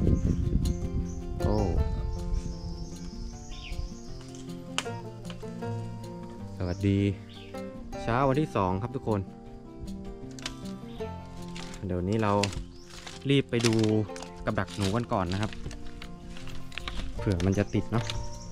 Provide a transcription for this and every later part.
โอ้สวัสดีเช้าวันที่2ครับทุกคนเดี๋ยวนี้เรารีบไปดูกับดักหนูกันก่อนนะครับเผื่อมันจะติดเนาะ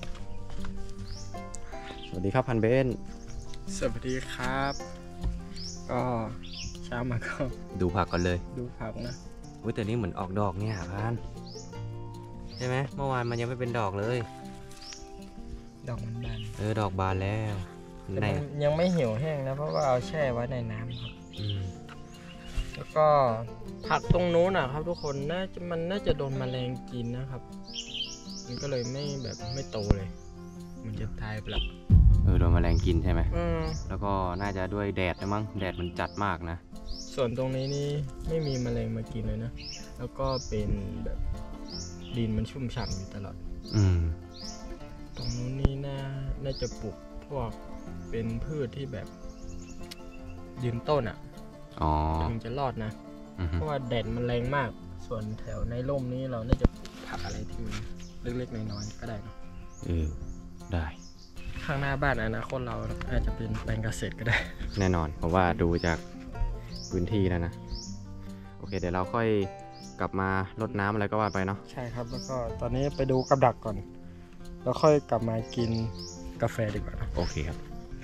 สวัสดีครับพันเบนสวัสดีครับก็เช้ามาก็ดูผักก่อนเลยดูผักนะอุ้ยแต่นี้เหมือนออกดอกเนี่ยพันใช่ไหมเมื่อวานมันยังไม่เป็นดอกเลยดอกมันบานดอกบานแล้วยังไม่เหี่ยวแห้งนะเพราะว่าเอาแช่ไว้ในน้ำครับแล้วก็ผักตรงนู้นนะครับทุกคนมันน่าจะโดนแมลงกินนะครับมันก็เลยไม่โตเลยมันจะตายไปแล้วโดนแมลงกินใช่ไหมแล้วก็น่าจะด้วยแดดนะมั้งแดดมันจัดมากนะส่วนตรงนี้นี่ไม่มีแมลงมากินเลยนะแล้วก็เป็นแบบดินมันชุ่มฉ่ำอยู่ตลอดตรงนู้นนี่น่าจะปลูกพวกเป็นพืชที่แบบยืนต้นถึงจะรอดนะเพราะว่าแดดมันแรงมากส่วนแถวในร่มนี้เราน่าจะปลูกผักอะไรที่เล็กๆน้อยๆก็ได้นะได้ข้างหน้าบ้านอนาคตเราอาจจะเป็นแปลงเกษตรก็ได้แน่นอนเพราะว่าดูจากพื้นที่แล้วนะโอเคเดี๋ยวเราค่อยกลับมารดน้ำอะไรก็ว่าไปเนาะใช่ครับแล้วก็ตอนนี้ไปดูกับดักก่อนแล้วค่อยกลับมากินกาแฟดีกว่านะโอเคครับ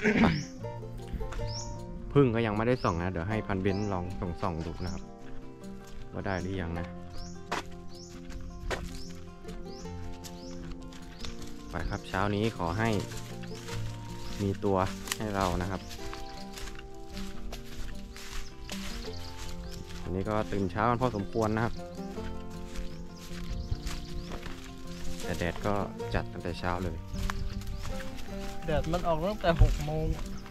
พึ่งก็ยังไม่ได้ส่องนะเดี๋ยวให้พันเบนลองส่องดูนะครับว่าได้หรือยังนะไปครับเช้านี้ขอให้มีตัวให้เรานะครับวันนี้ก็ตื่นเช้าพอสมควรนะครับแต่แดดก็จัดตั้งแต่เช้าเลยแดดมันออกตั้งแต่6 โมง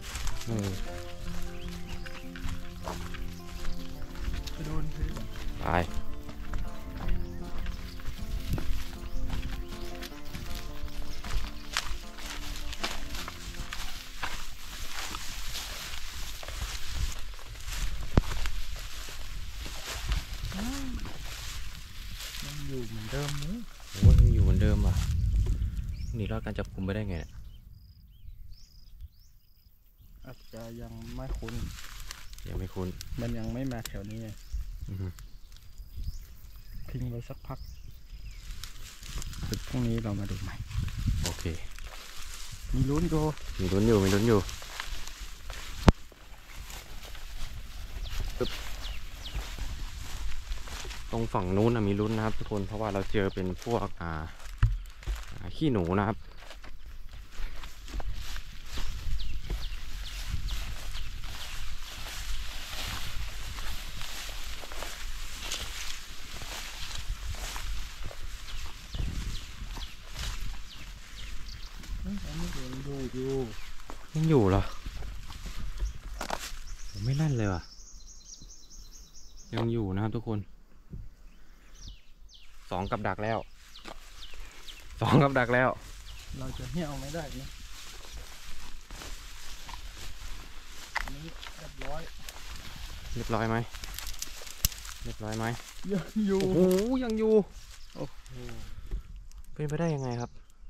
ไปดูสิไปอยู่เหมือนเดิมมั้ยโอ้ยอยู่เหมือนเดิมอ่ะนี่รอดการจับกุมไปได้ไงอาจจะยังไม่คุ้นมันยังไม่มาแถวนี้ไงทิ้งไว้สักพักพรุ่งนี้เรามาดูใหม่โอเคมีลุ้นอยู่ตรงฝั่งนู้นมีลุ้นนะครับทุกคนเพราะว่าเราเจอเป็นพวกขี้หนูนะครับยังอยู่เหรอผมไม่ลั่นเลยว่ะยังอยู่นะครับทุกคน2 กับดักแล้วเราจะเหี่ยวไม่ได้นะนี่เรียบร้อยไหมยังอยู่โอ้โหยังอยู่โอ้โหเป็นไปได้ยังไงครับ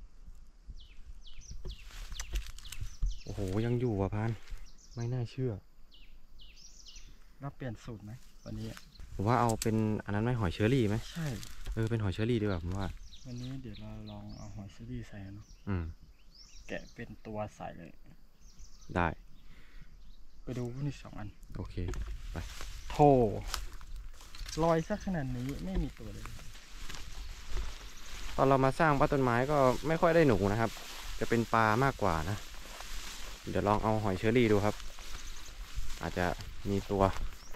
โอ้โหยังอยู่ว่ะพันไม่น่าเชื่อเราเปลี่ยนสูตรไหมวันนี้ผมว่าเอาเป็นอันนั้นไหมหอยเชอรี่ไหมใช่เป็นหอยเชอรี่ดีกว่าผมว่าวันนี้เดี๋ยวเราลองเอาหอยเชอรี่ใส่เนาะแกะเป็นตัวใส่เลยได้ไปดูพวกนี้2 อันโอเคไปโถลอยสักขนาดนี้ไม่มีตัวเลยตอนเรามาสร้างบ้านต้นไม้ก็ไม่ค่อยได้หนูนะครับจะเป็นปลามากกว่านะเดี๋ยวลองเอาหอยเชอรี่ดูครับอาจจะมีตัว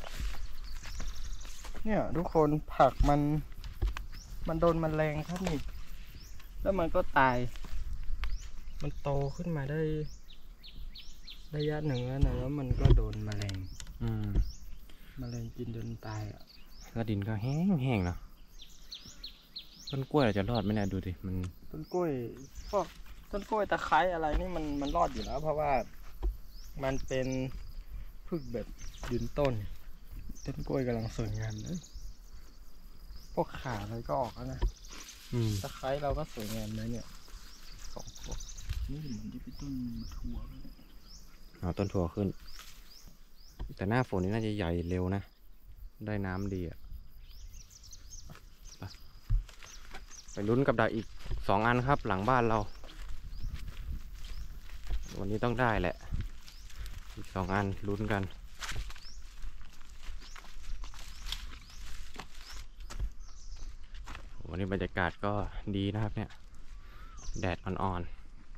เนี่ยทุกคนผักมันโดนแมลงครับนี่แล้วมันก็ตายมันโตขึ้นมาได้ระยะหนึ่งแล้วนะแล้วมันก็โดนแมลงกินจนตายก็ดินก็แห้งเนาะต้นกล้วยจะรอดไหมเนี่ยดูดิมันต้นกล้วยพวกต้นกล้วยตะไคร้อะไรนี่มันรอดอยู่แล้วเพราะว่ามันเป็นพืชแบบยืนต้นกล้วยกำลังสวยงามเลยพวกขาอะไรก็ออกแล้วนะ ตะไคร้เราก็สวยงามเลยเนี่ย2 พวกนี่เหมือนที่พี่ต้นถั่วเลยเอาต้นถั่วขึ้น แต่หน้าฝนนี่น่าจะใหญ่เร็วนะ ได้น้ำดีอะไปลุ้นกับดักอีก2 อันครับ หลังบ้านเรา วันนี้ต้องได้แหละ อีก2 อันลุ้นกัน วันนี้บรรยากาศก็ดีนะครับเนี่ย แดดอ่อนๆ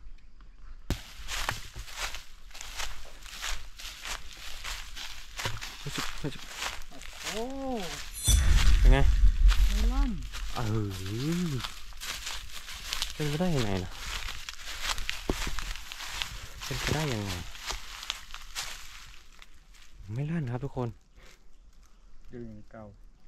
โอ้เป็นไงไม่ลั่นเป็นไปได้ยังไงนะเป็นไปได้ยังไง ไม่ลั่นครับทุกคนดูอย่างเก่า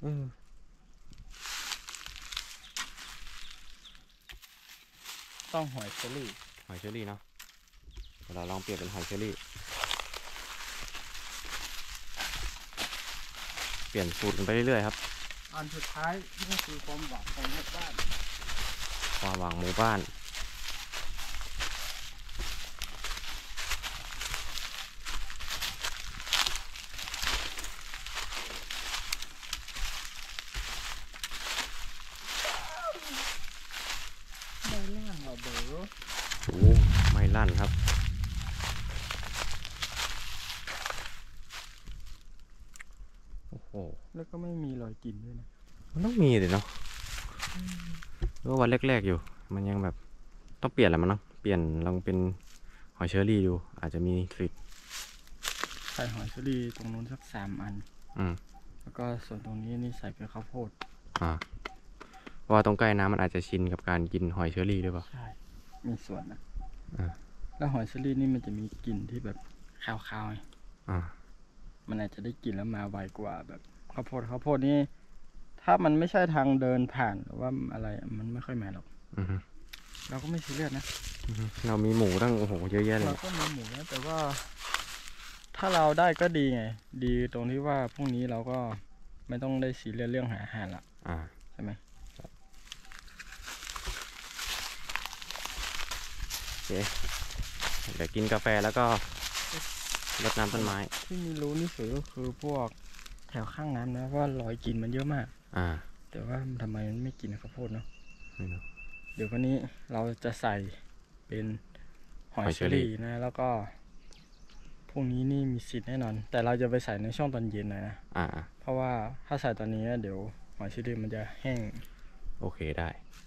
ต้องหอยเชอรี่หอยเชอรี่เนาะเดี๋ยวเราลองเปลี่ยนเป็นหอยเชอรี่ เปลี่ยนสูตรกันไปเรื่อยๆครับอันสุดท้ายนี่คือความหวังของหมู่บ้านความหวังหมู่บ้านไม่ล่างเราเบอร์โอ้ไม่ลั่นครับ โอ้โหแล้วก็ไม่มีรอยกลิ่นด้วยนะมันต้องมีเลยเนาะเพราะวันแรกๆอยู่ มันยังแบบต้องเปลี่ยนอะไรมันเนาะเปลี่ยนลองเป็นหอยเชอรี่ดู อาจจะมีกลิ่นใส่หอยเชอรี่ตรงนู้นสัก3 อันมแล้วก็ส่วนตรงนี้นี่ใส่เป็นข้าวโพดเพราะว่าตรงใกล้น้ำมันอาจจะชินกับการกินหอยเชอรี่หรือเปล่าใช่ มีส่วนนะอ่าแล้วหอยเชอรี่นี่มันจะมีกลิ่นที่แบบคาวๆไง มันอาจจะได้กลิ่นแล้วมาไวกว่าแบบข้าวโพดนี่ถ้ามันไม่ใช่ทางเดินผ่านหรือว่าอะไรมันไม่ค่อยมาหรอก เราก็ไม่ซีเรียสนะเรามีหมูตั้งโอ้โหเยอะแยะเลยเราก็มีหมูนะแต่ว่า ถ้าเราได้ก็ดีไง ดีตรงที่ว่าพรุ่งนี้เราก็ไม่ต้องได้ซีเรียสเรื่องหาอาหารละใช่ไหมโอเคเดี๋ยวกินกาแฟแล้วก็รดน้ำต้นไม้ที่มีรู้นี่สุดก็คือพวกแถวข้างน้ำนะว่ารอยกินมันเยอะมาก แต่ว่าทำไมมันไม่กินข้าวโพดเนาะไม่รู้เดี๋ยววันนี้เราจะใส่เป็นหอยเชอรี่นะ แล้วก็พรุ่งนี้นี่มีสิทธิ์แน่นอน แต่เราจะไปใส่ในช่วงตอนเย็นหน่อยนะ เพราะว่าถ้าใส่ตอนนี้เดี๋ยวหอยเชอรี่มันจะแห้งโอเคได้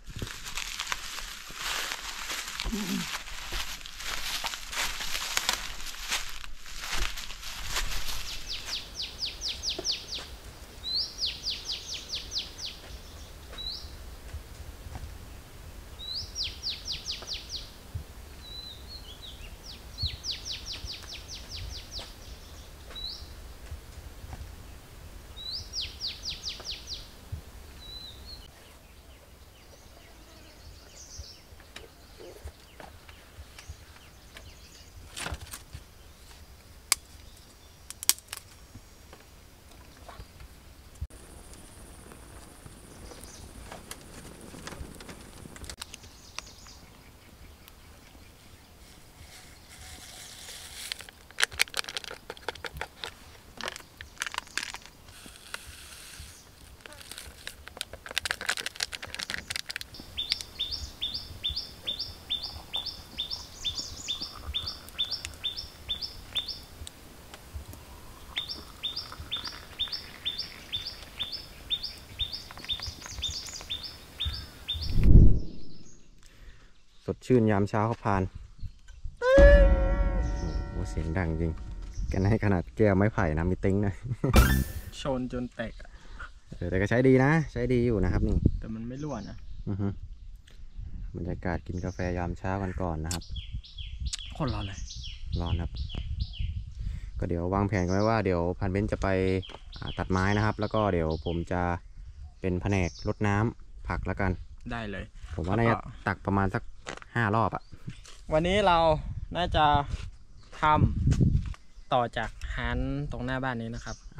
สดชื่นยามเช้าเขาพาน โอ้เสียงดังจริง กันให้ขนาดแก้วไม้ไผ่นะมีติ้งนะชนจนแตกอะแต่ก็ใช้ดีนะ ใช้ดีอยู่นะครับนี่แต่มันไม่รั่วนะบรรยากาศกินกาแฟยามเช้ากันก่อนนะครับคนร้อนเลยร้อนครับ ก็เดี๋ยววางแผนกันไว้ว่าเดี๋ยวพันเบนจะไปตัดไม้นะครับ แล้วก็เดี๋ยวผมจะเป็นแผนกรดน้ำผักแล้วกันได้เลยผมว่าน่าจะตักประมาณสัก5 รอบอะวันนี้เราน่าจะทำต่อจากหานตรงหน้าบ้านนี้นะครับ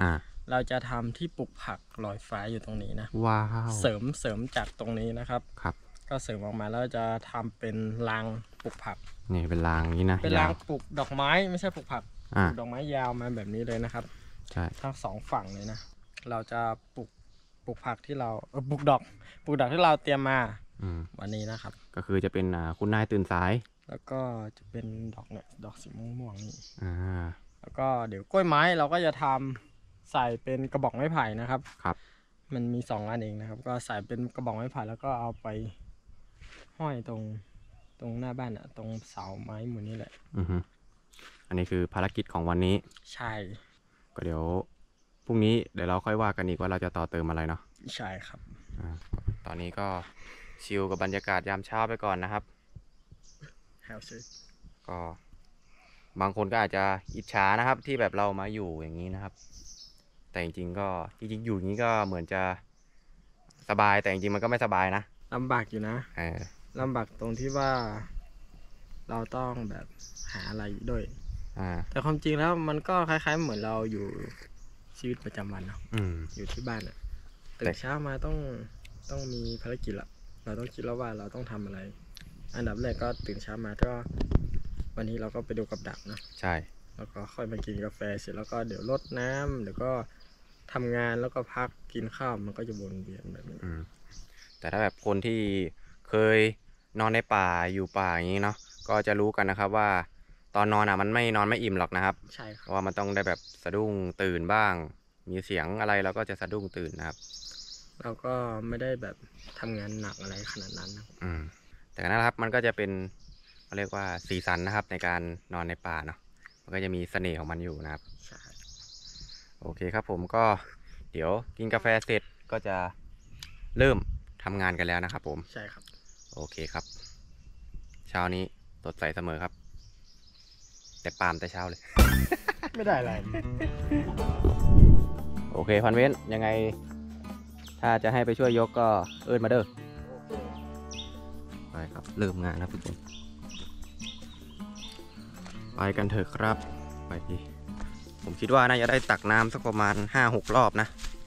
เราจะทำที่ปลูกผักลอยฟ้าอยู่ตรงนี้นะว้าวเสริมจากตรงนี้นะครับครับก็เสริมออกมาแล้วจะทำเป็นรางปลูกผักนี่เป็นรางนี้นะเป็นรางยาวปลูกดอกไม้ไม่ใช่ปลูกผักปอ่าลูกดอกไม้ยาวมาแบบนี้เลยนะครับใช่ทั้งสองฝั่งเลยนะ เราจะปลูกผักที่เราปลูกดอกที่เราเตรียมมาอืมวันนี้นะครับก็คือจะเป็นคุณนายตื่นสายแล้วก็จะเป็นดอกเนี่ยดอกสีม่วงๆนี่อ่าแล้วก็เดี๋ยวกล้วยไม้เราก็จะทำใส่เป็นกระบอกไม้ไผ่นะครับครับมันมี2 อันเองนะครับ ก็ใส่เป็นกระบอกไม้ไผ่แล้วก็เอาไปห้อยตรงหน้าบ้านอะตรงเสาไม้หมุนนี่แหละอือฮึอันนี้คือภารกิจของวันนี้ใช่ก็เดี๋ยวพรุ่งนี้เดี๋ยวเราค่อยว่ากันอีกว่าเราจะต่อเติมอะไรเนาะใช่ครับตอนนี้ก็ชิลกับบรรยากาศยามเช้าไปก่อนนะครับแฮวซิก็บางคนก็อาจจะอิจฉานะครับที่แบบเรามาอยู่อย่างนี้นะครับ แต่จริงๆก็จริงๆอยู่อย่างนี้ก็เหมือนจะสบายแต่จริงๆมันก็ไม่สบายนะลำบากอยู่นะเออลำบากตรงที่ว่าเราต้องแบบหาอะไรด้วยอ่าแต่ความจริงแล้วมันก็คล้ายๆเหมือนเราอยู่ชีวิตประจำวันเนาะอืมอยู่ที่บ้านอะตื่แต่นเช้ามาต้องมีภารกิจละเราต้องคิดแล้วว่าเราต้องทำอะไร อันดับแรกก็ตื่นเช้ามาก็วันนี้เราก็ไปดูกับดักเนาะใช่แล้วก็ค่อยมากินกาแฟเสร็จแล้วก็เดี๋ยวรดน้ำเดี๋ยวก็ทำงานแล้วก็พักกินข้าวมันก็จะวนเวียนแบบนี้อืมแต่ถ้าแบบคนที่เคยนอนในป่าอยู่ป่าอย่างนี้เนาะก็จะรู้กันนะครับว่าตอนนอนอ่ะมันไม่นอนไม่อิ่มหรอกนะครับใช่คเพรับราะว่ามันต้องได้แบบสะดุ้งตื่นบ้าง มีเสียงอะไรเราก็จะสะดุ้งตื่นนะครับเราก็ไม่ได้แบบทำงานหนักอะไรขนาดนั้นนะอืมแต่นั่นแหละครับมันก็จะเป็นเขาเรียกว่าสีสันนะครับในการนอนในป่าเนาะมันก็จะมีเสน่ห์ของมันอยู่นะครับใช่โอเคครับผมก็เดี๋ยวกินกาแฟเสร็จก็จะเริ่มทำงานกันแล้วนะครับผมใช่ครับโอเคครับ เช้านี้สดใสเสมอครับ แต่ปาล์มแต่เช้าเลยไม่ได้อะไรโอเคพันเว้นยังไง ถ้าจะให้ไปช่วยยกก็เอิ้นมาเด้อไปครับเริ่มงานนะทุกคนไปกันเถอะครับไปดีผมคิดว่าน่าจะได้ตักน้ำสักประมาณ 5-6 รอบนะ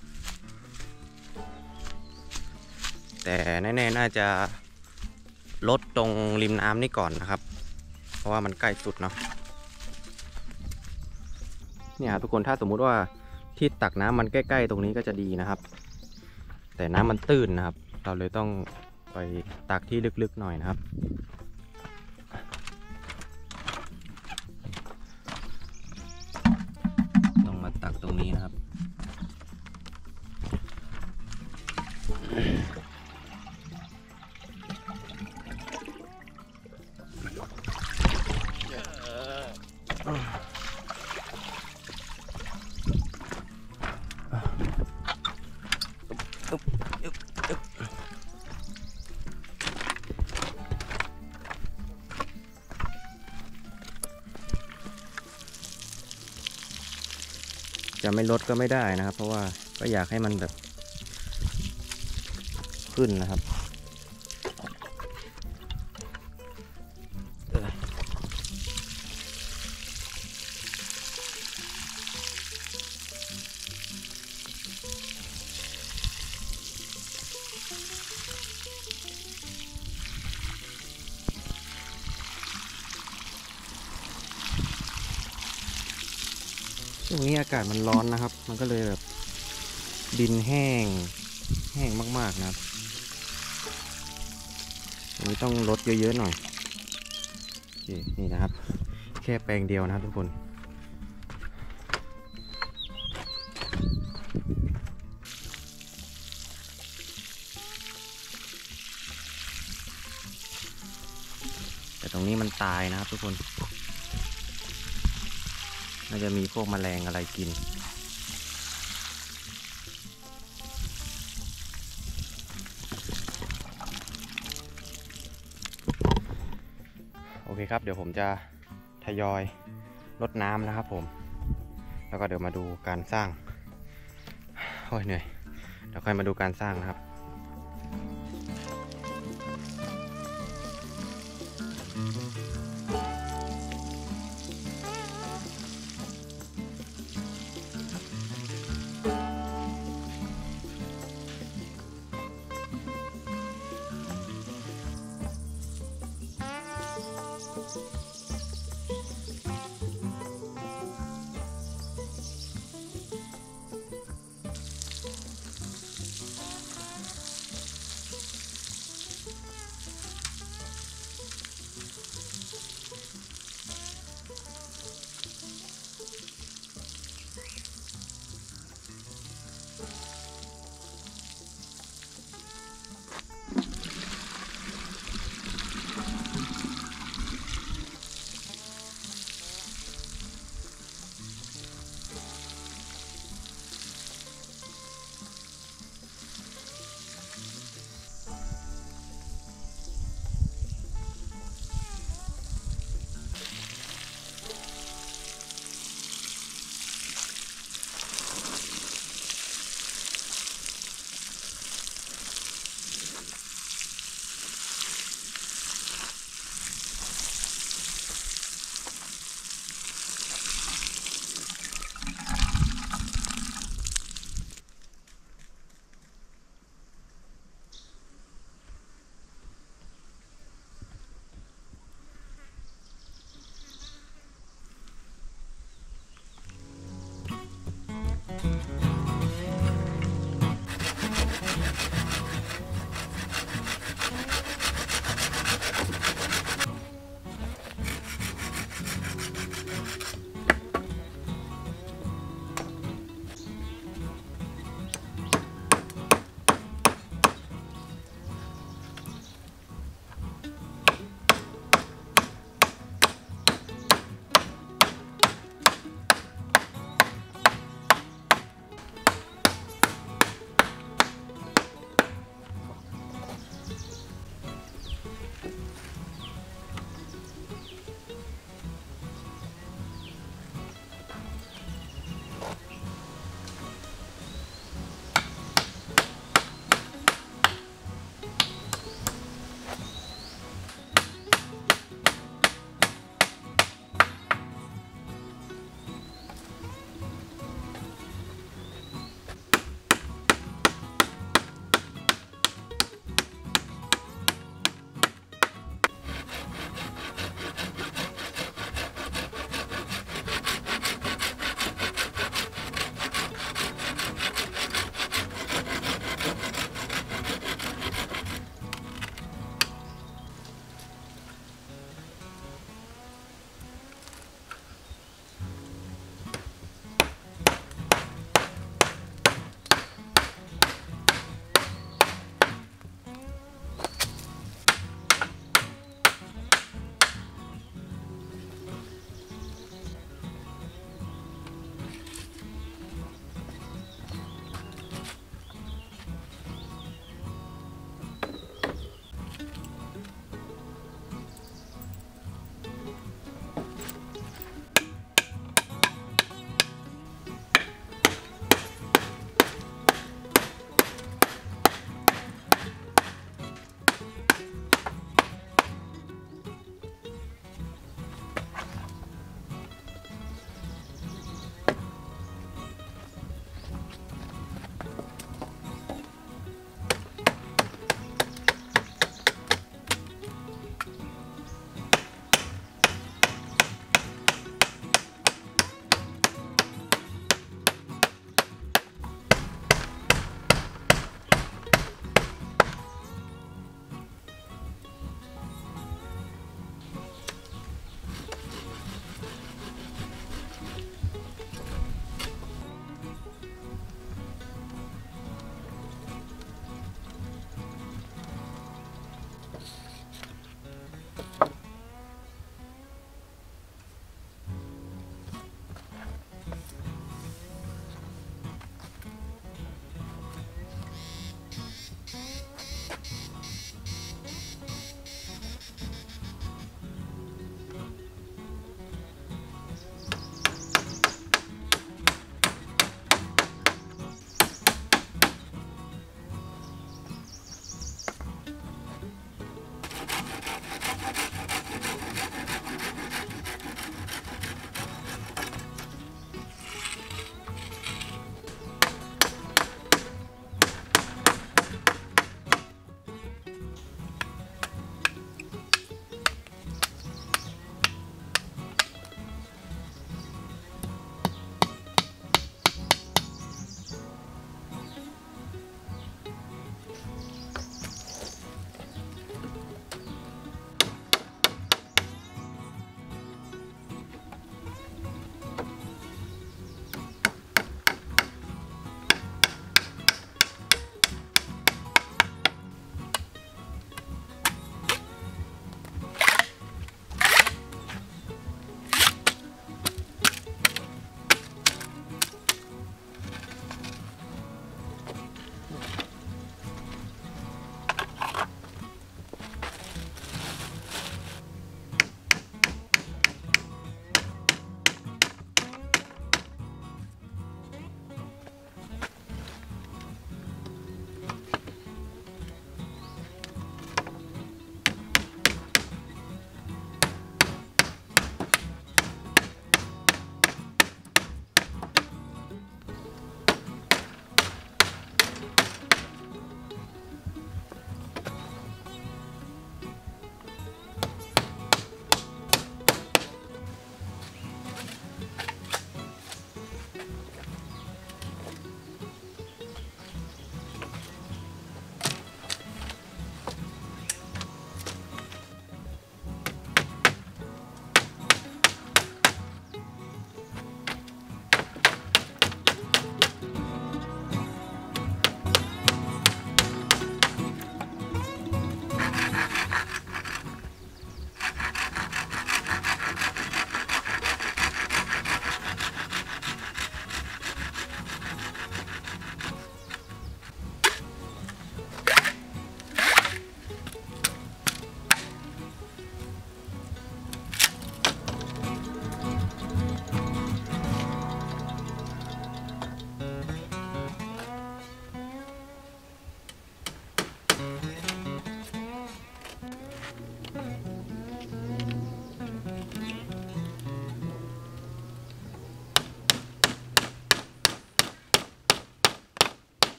แต่แน่ๆน่าจะลดตรงริมน้ำนี่ก่อนนะครับ เพราะว่ามันใกล้สุดเนาะเนี่ยทุกคนถ้าสมมุติว่าที่ตักน้ำมันใกล้ๆตรงนี้ก็จะดีนะครับ แต่น้ำมันตื้นนะครับ เราเลยต้องไปตักที่ลึกๆหน่อยนะครับต้องมาตักตรงนี้นะครับจะไม่ลดก็ไม่ได้นะครับ เพราะว่าก็อยากให้มันแบบขึ้นนะครับช่วงนี้อากาศมันร้อนนะครับ มันก็เลยแบบดินแห้งมากๆนะครับอันนี้ต้องลดเยอะๆหน่อยโอเคนี่นะครับ แค่แปลงเดียวนะครับทุกคน แต่ตรงนี้มันตายนะครับทุกคน น่าจะมีพวกแมลงอะไรกิน โอเคครับ เดี๋ยวผมจะทยอยรดน้ำนะครับผม แล้วก็เดี๋ยวมาดูการสร้าง โอ้ยเหนื่อย เดี๋ยวค่อยมาดูการสร้างนะครับ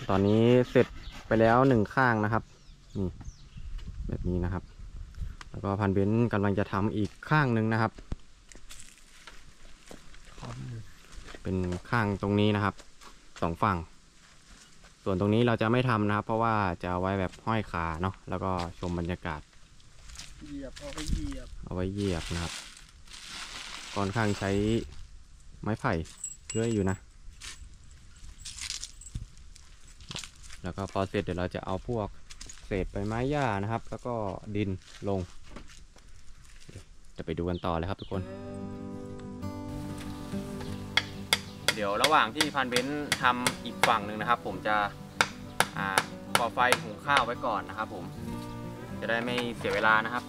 ตอนนี้เสร็จไปแล้วหนึ่งข้างนะครับนี่แบบนี้นะครับแล้วก็พันเบนซ์กำลังจะทำอีกข้างหนึ่งนะครับเป็นข้างตรงนี้นะครับสองฝั่งส่วนตรงนี้เราจะไม่ทำนะครับเพราะว่าจะเอาไว้แบบห้อยขาเนาะแล้วก็ชมบรรยากาศเหยียบเอาไว้เหยียบนะครับค่อนข้างใช้ไม้ไผ่เยอะอยู่นะแล้วก็พอเสร็จเดี๋ยวเราจะเอาพวกเศษใบไม้หญ้านะครับแล้วก็ดินลงจะไปดูกันต่อเลยครับทุกคนเดี๋ยวระหว่างที่พันเบนซ์ทำอีกฝั่งหนึ่งนะครับผมจะก่อไฟหุงข้าวไว้ก่อนนะครับผมจะได้ไม่เสียเวลานะครับ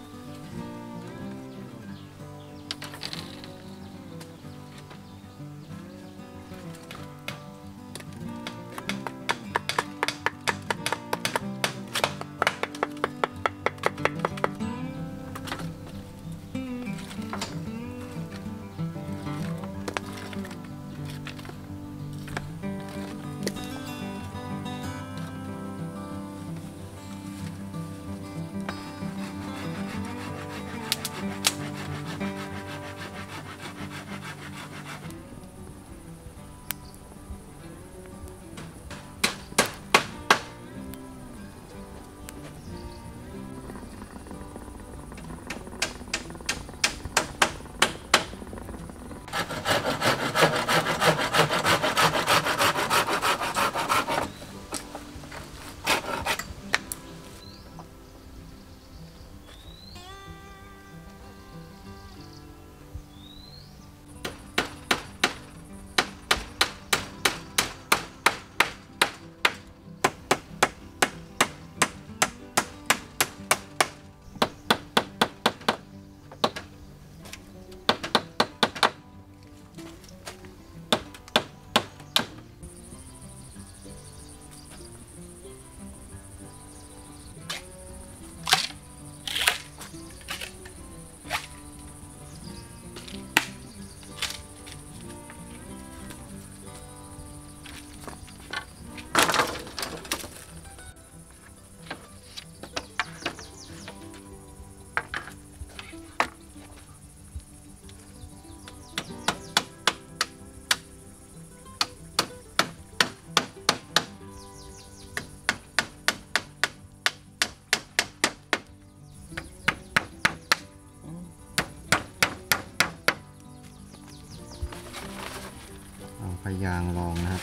เอาพยางรองนะครับ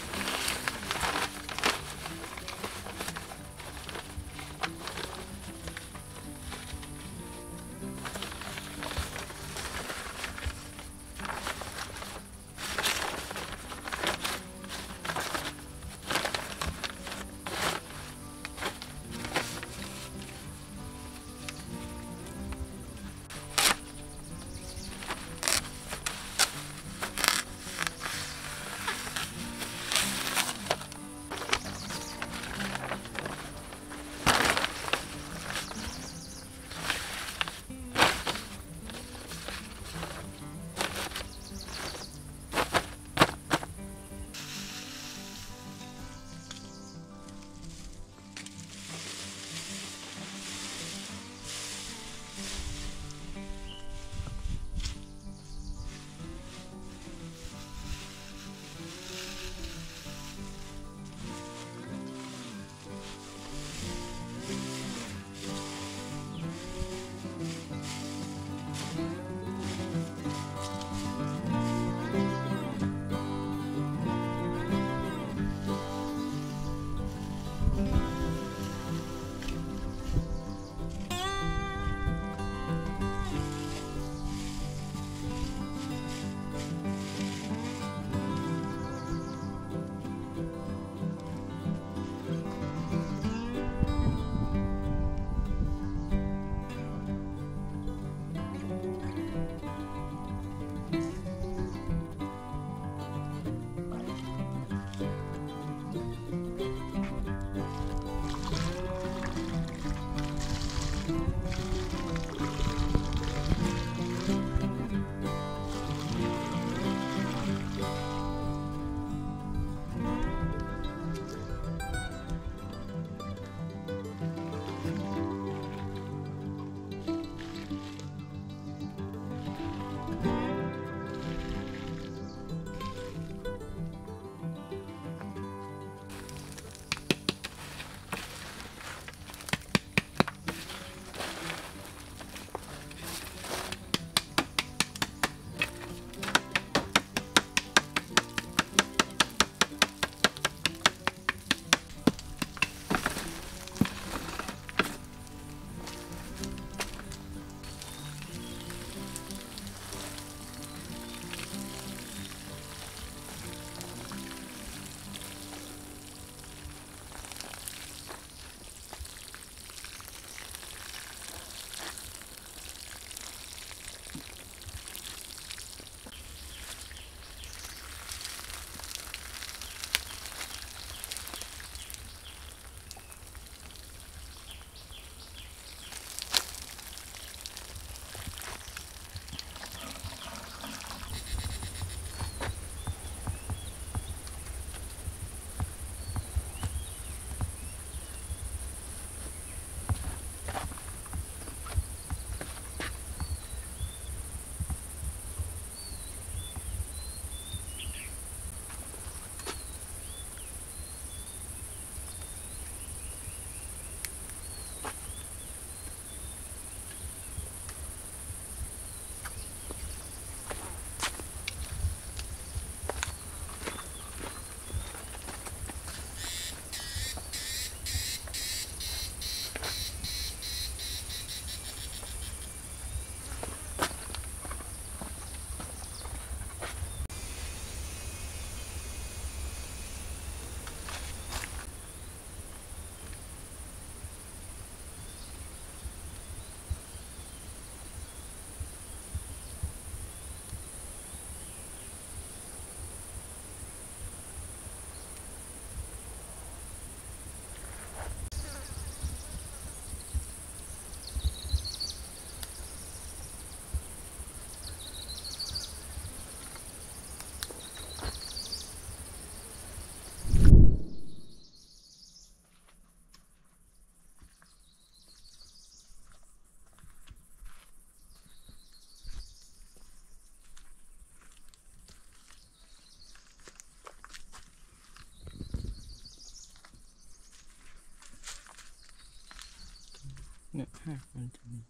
เนี่ยหากมันจะมี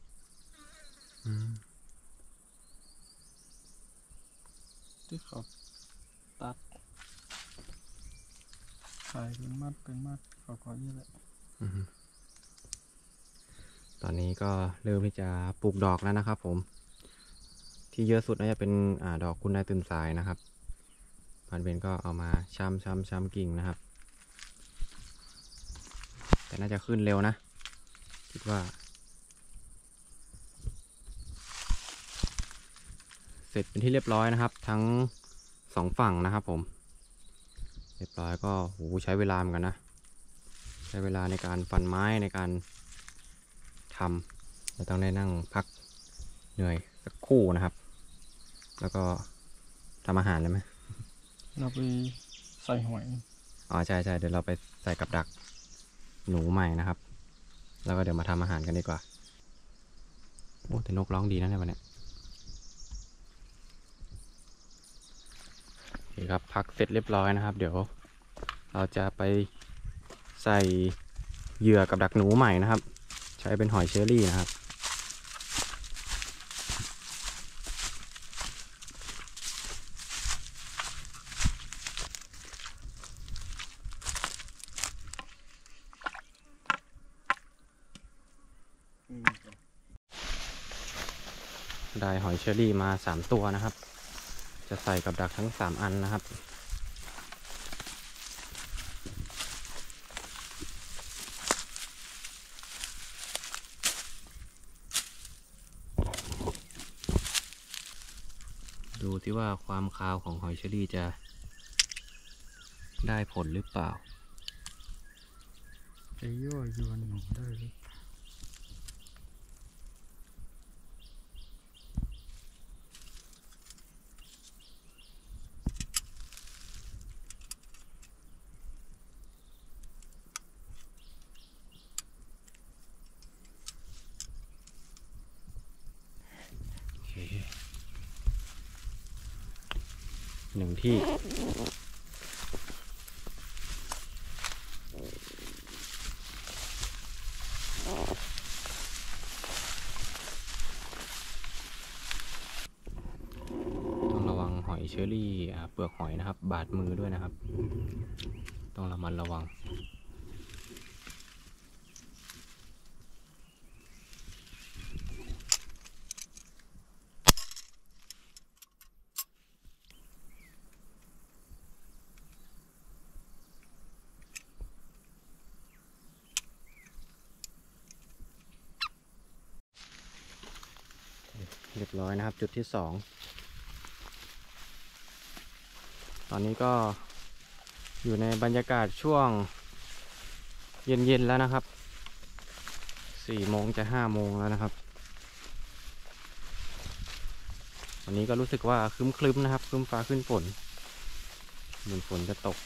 ที่เขาตัดขายเป็นมัดเขาก็นี่แหละตอนนี้ก็เริ่มที่จะปลูกดอกแล้วนะครับผมที่เยอะสุดน่าจะเป็นดอกคุณนายตื่นสายนะครับพันเบนก็เอามาช้ำกิ่งนะครับแต่น่าจะขึ้นเร็วนะคิดว่าเสร็จเป็นที่เรียบร้อยนะครับทั้ง2ฝั่งนะครับผมเรียบร้อยก็โหใช้เวลาเหมือนกันนะใช้เวลาในการฟันไม้ในการทำเราต้องได้นั่งพักเหนื่อยสักครู่นะครับแล้วก็ทำอาหารเลยไหมเราไปใส่หอยอ๋อใช่เดี๋ยวเราไปใส่กับดักหนูใหม่นะครับแล้วก็เดี๋ยวมาทำอาหารกันดีกว่าโอ้แต่นกร้องดีนะเนี่ยวันนี้โอเคครับพักเสร็จเรียบร้อยนะครับเดี๋ยวเราจะไปใส่เหยื่อกับดักหนูใหม่นะครับใช้เป็นหอยเชอรี่นะครับได้หอยเชอรี่มา3ตัวนะครับจะใส่กับดักทั้ง3อันนะครับดูที่ว่าความคาวของหอยเชอรี่จะได้ผลหรือเปล่าจะยั่วยวนหนูได้หรือ 1 ที่ต้องระวังหอยเชอรี่เปลือกหอยนะครับบาดมือด้วยนะครับต้องระมัดระวังเรียบร้อยนะครับจุดที่2ตอนนี้ก็อยู่ในบรรยากาศช่วงเย็นๆแล้วนะครับ4 โมงจะ5 โมงแล้วนะครับวันนี้ก็รู้สึกว่าครึ้มๆนะครับครึ้มฟ้าขึ้นฝนเหมือนฝนจะตก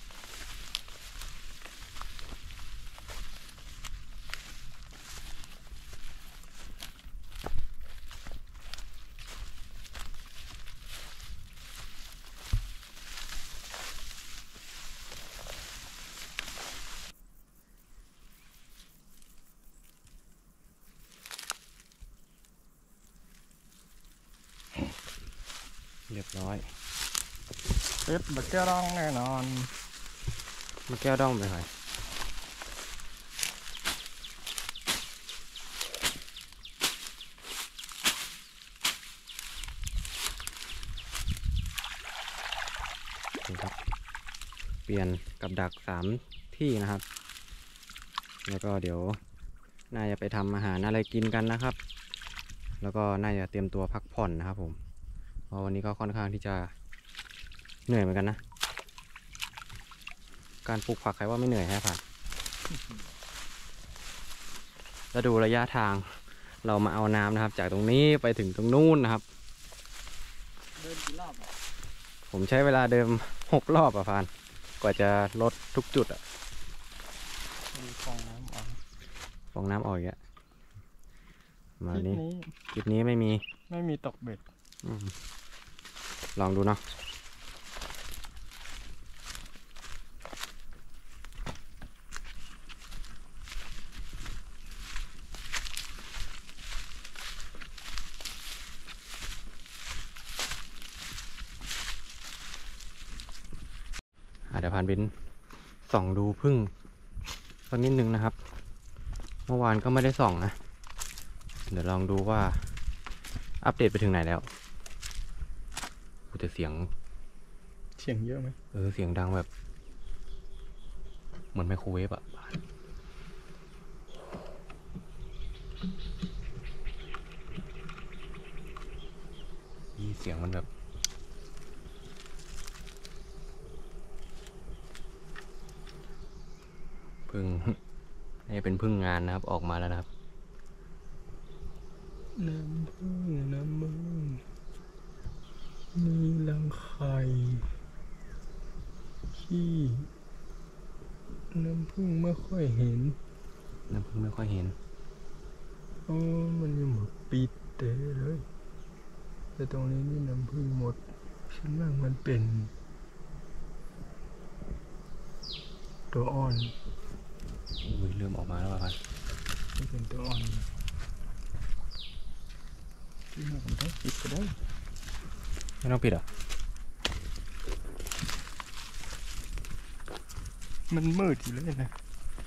เรียบร้อยเป็ดบักแก้วร้องแน่นอนมาแก้วด้องไปหน่อยครับเปลี่ยนกับดัก3 ที่นะครับแล้วก็เดี๋ยวน่าจะไปทำอาหารอะไรกินกันนะครับแล้วก็น่าจะเตรียมตัวพักผ่อนนะครับผมเพราะวันนี้ก็ค่อนข้างที่จะเหนื่อยเหมือนกันนะการปลูกผักใครว่าไม่เหนื่อยฮะผ่านแล้วดูระยะทางเรามาเอาน้ำนะครับจากตรงนี้ไปถึงตรงนู้นนะครับเดินกี่รอบผมใช้เวลาเดิม6 รอบผ่านกว่าจะลดทุกจุดมีฟองน้ำออกอีกอะมานี้คลิปนี้ไม่มีตกเบ็ดลองดูเนาะดี๋ยวพานเบนส่องดูพึ่งสักนิดนึงนะครับเมื่อวานก็ไม่ได้ส่องนะเดี๋ยวลองดูว่าอัปเดตไปถึงไหนแล้วแต่เสียงเยอะไหมเสียงดังแบบเหมือนไมโครเวฟอะเสียงมันแบบพึ่งนี่เป็นพึ่งงานนะครับออกมาแล้วนะครับน้ำพึ่งมีรังไข่ขี้น้ำพึ่งไม่ค่อยเห็นมันยังหมดปิดเต้เลยแต่ตรงนี้นี่น้ำพึ่งหมดฉันว่ามันเป็นตัวอ่อนเริ่มออกมาแล้วครับนี่เป็นตัวอ่อนที่น่าผมต้องปิดก็ได้ไม่ต้องปิดอ่ะมันมืดอยู่เลยนะ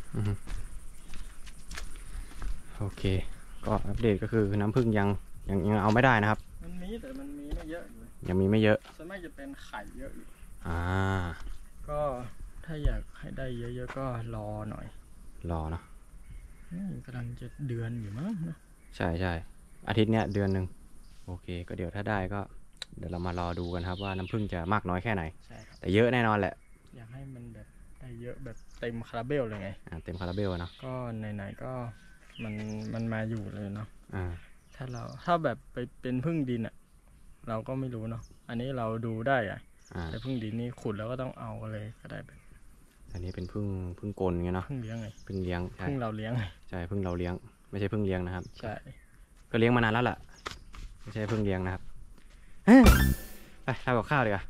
โอเคก็อัปเดตก็คือน้ำผึ้งยังเอาไม่ได้นะครับมันมีแต่มันมีไม่เยอะยังมีไม่เยอะส่วนมากจะเป็นไข่เยอะอยู่ก็ถ้าอยากให้ได้เยอะๆก็รอหน่อยเนาะกำลังจะเดือนอยู่มั้งนะใช่อาทิตย์เนี้ยเดือนหนึ่งโอเคก็เดี๋ยวถ้าได้ก็เดี๋ยวเรามารอดูกันครับว่าน้ำผึ้งจะมากน้อยแค่ไหนใช่ครับแต่เยอะแน่นอนแหละอยากให้มันแบบได้เยอะแบบเต็มคาราเบลเลยไงเต็มคาราเบลเนาะก็ไหนๆก็มันมาอยู่เลยเนาะถ้าแบบไปเป็นพึ่งดินอ่ะเราก็ไม่รู้เนาะอันนี้เราดูได้แต่พึ่งดินนี่ขุดแล้วก็ต้องเอาเลยก็ได้แบบอันนี้เป็นพึ่งกลไงเนาะพึ่งเลี้ยงไงพึ่งเลี้ยงพึ่งเราเลี้ยงใช่พึ่งเราเลี้ยงไม่ใช่พึ่งเลี้ยงนะครับใช่ก็เลี้ยงมานานแล้วล่ะไม่ใช่พึ่งเลี้ยงนะครับไปทำกับข้าวดีกว่า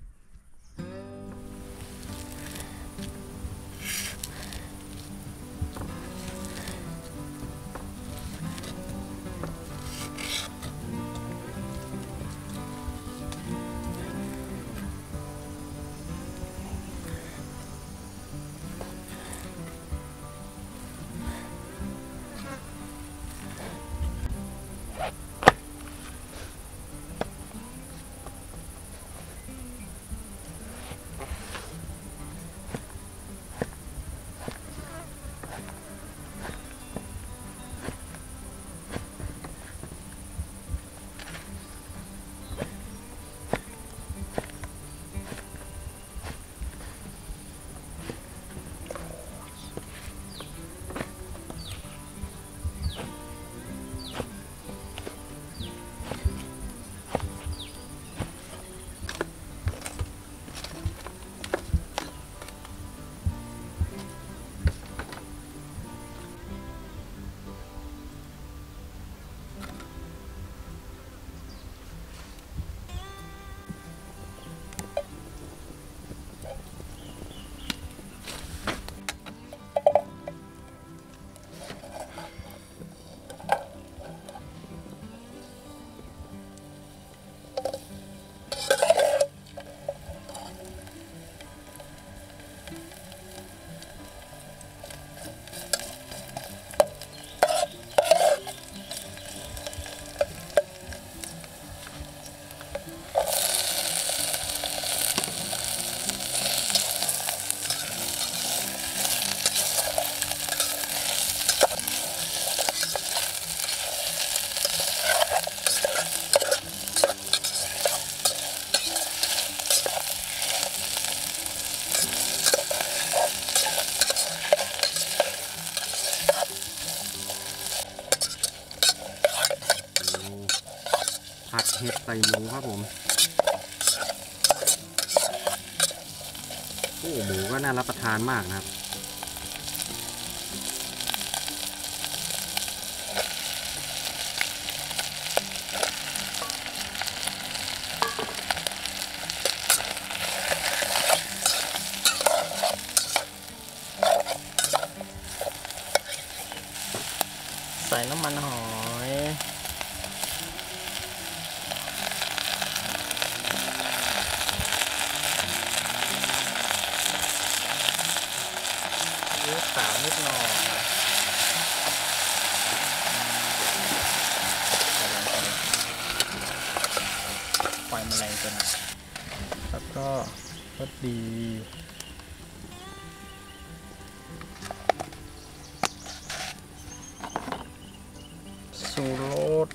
ผัดเห็ดใส่หมูครับผมโอ้หมูก็น่ารับประทานมากนะครับใส่น้ำมันหอยโนิดหน่อยปล่อยแมลงตัวนั้นแล้วก็รสดีสูรส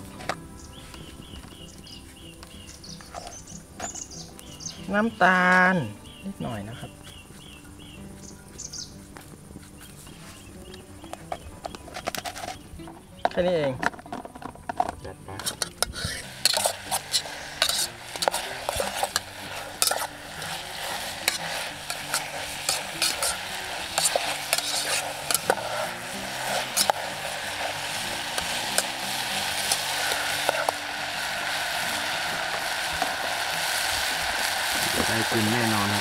น้ำตาลนิดหน่อยนะครับแค่นี้เองจัดไปได้กินแน่นอนครับ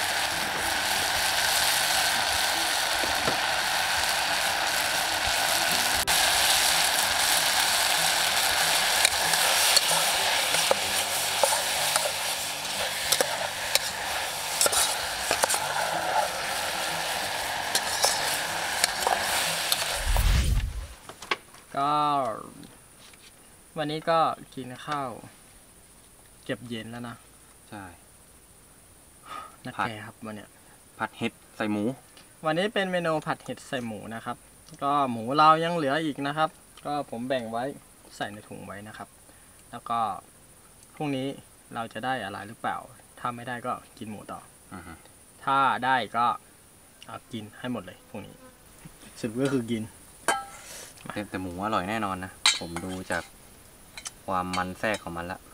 ก็วันนี้ก็กินข้าวเก็บเย็นแล้วนะใช่นักแกครับวันเนี้ยผัดเห็ดใส่หมูวันนี้เป็นเมนูผัดเห็ดใส่หมูนะครับก็หมูเรายังเหลืออีกนะครับก็ผมแบ่งไว้ใส่ในถุงไว้นะครับแล้วก็พรุ่งนี้เราจะได้อะไรหรือเปล่าถ้าไม่ได้ก็กินหมูต่อถ้าได้ก็เอากินให้หมดเลยพรุ่งนี้สุดก็คือกินแต่หมูอร่อยแน่นอนนะผมดูจากความมันแทรกของมันละ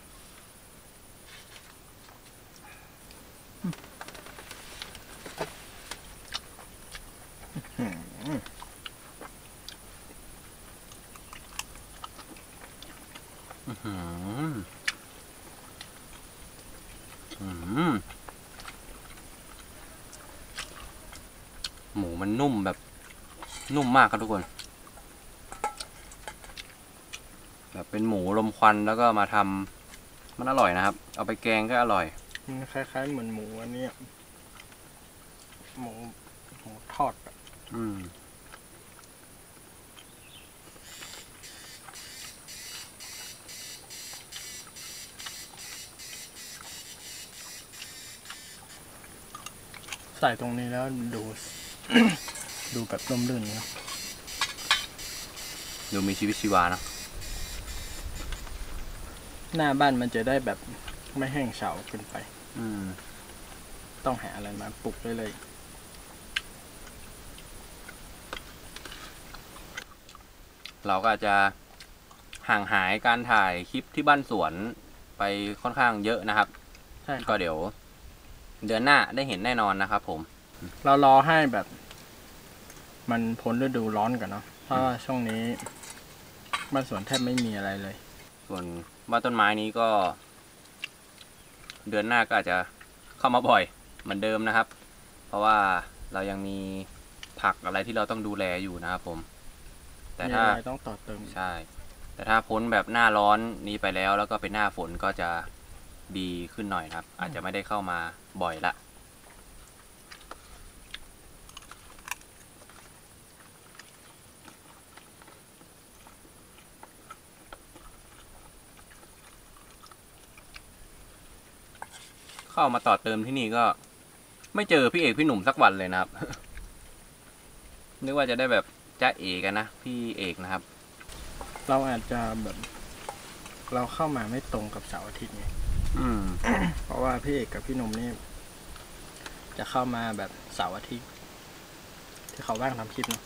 หมูมันนุ่มแบบนุ่มมากครับทุกคนแบบเป็นหมูลมควันแล้วก็มาทำมันอร่อยนะครับเอาไปแกงก็อร่อยมันคล้ายๆเหมือนหมูอันนี้หมูทอดใส่ตรงนี้แล้วดู ดูแบบร่มรื่นนะดูมีชีวิตชีวานะหน้าบ้านมันจะได้แบบไม่แห้งเฉาเกินไปต้องหาอะไรมาปลุกได้เลยเราก็อาจจะห่างหายการถ่ายคลิปที่บ้านสวนไปค่อนข้างเยอะนะครับใช่ก็เดี๋ยวเดือนหน้าได้เห็นแน่นอนนะครับผมเรารอให้แบบมันพ้นฤดูร้อนกันเนาะเพราะว่าช่วงนี้บ้านสวนแทบไม่มีอะไรเลยส่วนบ้านต้นไม้นี้ก็เดือนหน้าก็อาจจะเข้ามาบ่อยเหมือนเดิมนะครับเพราะว่าเรายังมีผักอะไรที่เราต้องดูแลอยู่นะครับผมแต่ถ้าต้องต่อเติมใช่แต่ถ้าพ้นแบบหน้าร้อนนี้ไปแล้วก็เป็นหน้าฝนก็จะดีขึ้นหน่อยครับอาจจะไม่ได้เข้ามาบ่อยละเข้ามาต่อเติมที่นี่ก็ไม่เจอพี่เอกพี่หนุ่มสักวันเลยนะครับนึกว่าจะได้แบบจ้าเอกกันนะพี่เอกนะครับเราอาจจะแบบเราเข้ามาไม่ตรงกับเสาร์อาทิตย์ไงเพราะว่าพี่เอกกับพี่หนุ่มนี่จะเข้ามาแบบเสาร์อาทิตย์ที่เขาว่างทำคลิปเนาะ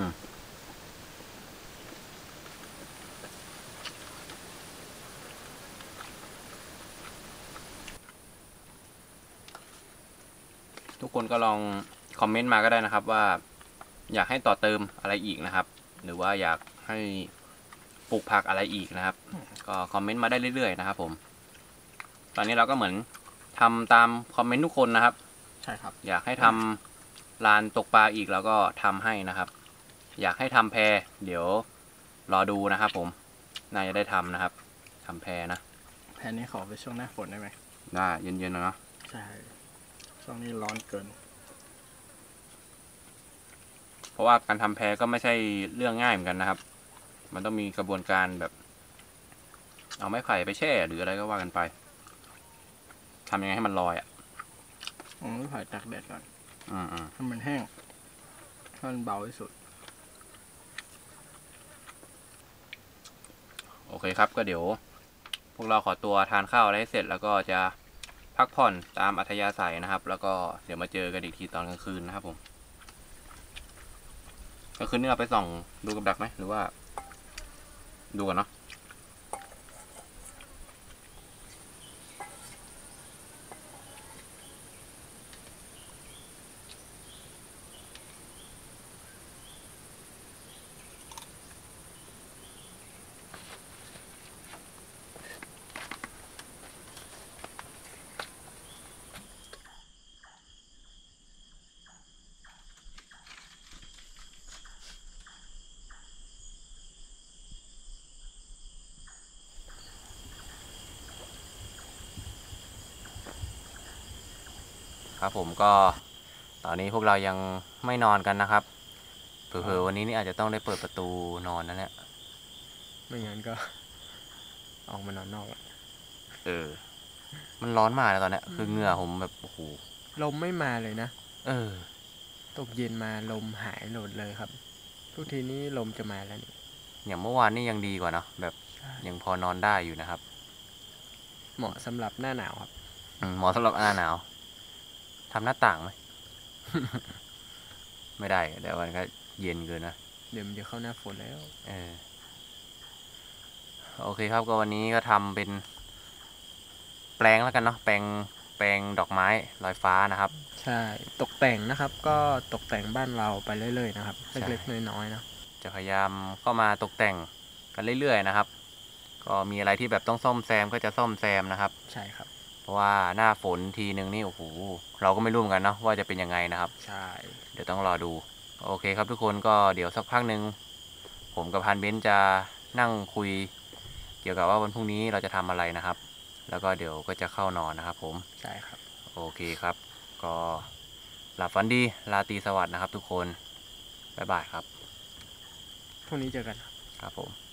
ทุกคนก็ลองคอมเมนต์มาก็ได้นะครับว่าอยากให้ต่อเติมอะไรอีกนะครับหรือว่าอยากให้ปลูกผักอะไรอีกนะครับก็คอมเมนต์มาได้เรื่อยๆนะครับผมตอนนี้เราก็เหมือนทำตามคอมเมนต์ทุกคนนะครับใช่ครับอยากให้ทำลานตกปลาอีกแล้วก็ทำให้นะครับอยากให้ทำแพเดี๋ยวรอดูนะครับผมน่าจะได้ทำนะครับทำแพนะแพนี้ขอไปช่วงหน้าฝนได้ไหมได้เย็นๆเนาะใช่ช่วงนี้ร้อนเกินเพราะว่าการทำแพก็ไม่ใช่เรื่องง่ายเหมือนกันนะครับ มันต้องมีกระบวนการแบบ เอาไม้ไผ่ไปแช่หรืออะไรก็ว่ากันไปทำยังไงให้มันลอยอ่ะเอาไม้ไผ่ตากแดดก่อนอืมให้มันแห้งให้มันเบาที่สุดโอเคครับก็เดี๋ยว พวกเราขอตัวทานข้าวอะไรให้เสร็จแล้วก็จะพักผ่อนตามอัธยาศัยนะครับ แล้วก็เดี๋ยวมาเจอกันอีกทีตอนกลางคืนนะครับผมกลางคืนนี้เราไปส่องดูกับดักไหมหรือว่า ดูกันเนาะครับผมก็ตอนนี้พวกเรายังไม่นอนกันนะครับเผลอๆวันนี้นี่อาจจะต้องได้เปิดประตูนอนนะเนี่ยไม่งั้นก็ ออกมานอนนอกอะมันร้อนมากเลยตอนเนี้ยคือเหงื่อผมแบบโอ้โหลมไม่มาเลยนะเออตกเย็นมาลมหายโหลดเลยครับ ทุกทีนี้ลมจะมาแล้วนี่อย่างเมื่อวานนี่ยังดีกว่าเนาะแบบยังพอนอนได้อยู่นะครับเหมาะสำหรับหน้าหนาวครับเหมาะสำหรับหน้าหนาวทำหน้าต่างไหม ไม่ได้เดี๋ยวมันก็เย็นเกินนะเดี๋ยวมันจะเข้าหน้าฝนแล้วโอเคครับก็วันนี้ก็ทำเป็นแปลงแล้วกันเนาะแปลงดอกไม้ลอยฟ้านะครับใช่ ตกแต่งนะครับ ก็ตกแต่งบ้านเราไปเรื่อยๆนะครับใช่เล็กๆน้อยๆนะจะพยายามเข้ามาตกแต่งกันเรื่อยๆนะครับ ก็มีอะไรที่แบบต้องซ่อมแซมก็จะซ่อมแซมนะครับใช่ครับเพราะว่าหน้าฝนทีนึงนี่โอ้โหเราก็ไม่รู้เหมือนกันเนาะว่าจะเป็นยังไงนะครับใช่เดี๋ยวต้องรอดูโอเคครับทุกคนก็เดี๋ยวสักพักหนึ่งผมกับพันเบนซ์จะนั่งคุย เกี่ยวกับว่าวันพรุ่งนี้เราจะทำอะไรนะครับ แล้วก็เดี๋ยวก็จะเข้านอนนะครับผมใช่ครับโอเคครับ ก็หลับฝันดีราตรีสวัสดิ์นะครับทุกคนบ๊ายบายครับพรุ่งนี้เจอกันครับผม